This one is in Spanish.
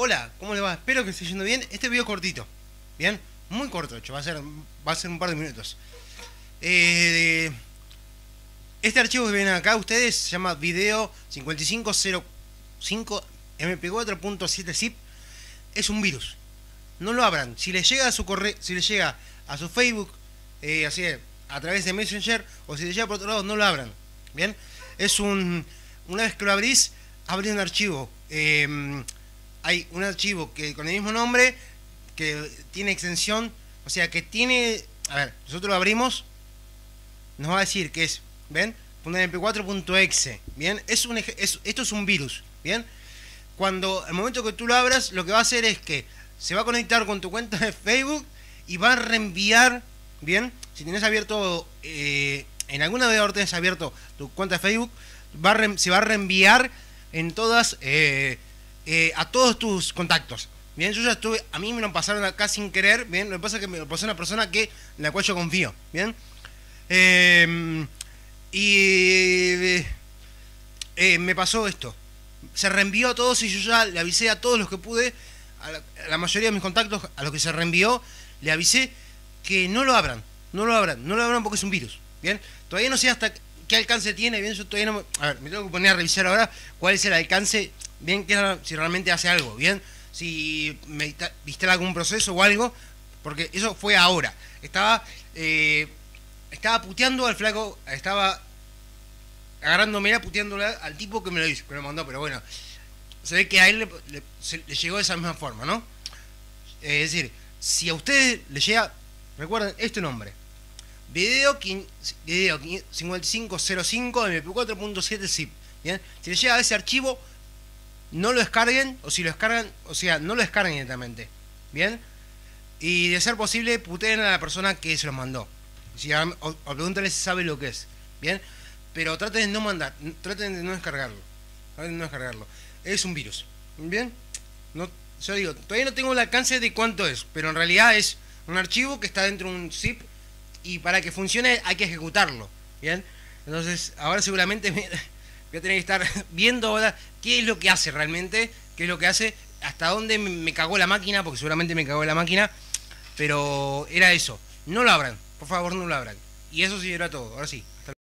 Hola, ¿cómo le va? Espero que esté yendo bien. Este video es cortito, ¿bien? Muy corto, de hecho, va a ser un par de minutos. Este archivo que ven acá ustedes se llama video 5505 mp4.7zip. Es un virus. No lo abran. Si les llega a su correo, si les llega a su Facebook, así a través de Messenger, o si les llega por otro lado, no lo abran. Bien, una vez que lo abrís un archivo. Hay un archivo que con el mismo nombre, que tiene extensión, o sea que tiene, a ver, nosotros lo abrimos, nos va a decir que es, ¿ven? .mp4.exe, ¿bien? Esto es un virus, ¿bien? Cuando, al momento que tú lo abras, lo que va a hacer es que se va a conectar con tu cuenta de Facebook y va a reenviar, ¿bien? Si tenés abierto, en alguna de ahora tenés abierto tu cuenta de Facebook, se va a reenviar en todas, a todos tus contactos. Bien, yo ya estuve, a mí me lo pasaron acá sin querer, bien, lo que pasa es que me lo pasó una persona en la cual yo confío, bien. Me pasó esto, se reenvió a todos y yo ya le avisé a todos los que pude, a la mayoría de mis contactos, a los que se reenvió, le avisé que no lo abran, no lo abran porque es un virus, bien. Todavía no sé hasta qué alcance tiene, bien, yo todavía no a ver, me tengo que poner a revisar ahora cuál es el alcance, bien, si realmente hace algo, bien, si me viste algún proceso o algo, porque eso fue ahora. Estaba puteando al flaco, estaba agarrándome, puteándole al tipo que me lo hizo, que me lo mandó, pero bueno, se ve que a él le llegó de esa misma forma, ¿no? Es decir, si a ustedes les llega, recuerden este nombre, video 5505 mp4.7zip, bien, si les llega a ese archivo, no lo descarguen, o si lo descargan, o sea, no lo descarguen directamente, bien, y de ser posible puteen a la persona que se los mandó, o pregúntenle si sabe lo que es, bien, pero traten de no descargarlo, es un virus, bien, no, yo digo, todavía no tengo el alcance de cuánto es, pero en realidad es un archivo que está dentro de un zip, y para que funcione hay que ejecutarlo, bien, entonces ahora seguramente voy a tener que estar viendo ahora qué es lo que hace realmente, hasta dónde me cagó la máquina, porque seguramente me cagó la máquina, pero era eso. No lo abran, por favor, no lo abran. Y eso sí era todo, ahora sí.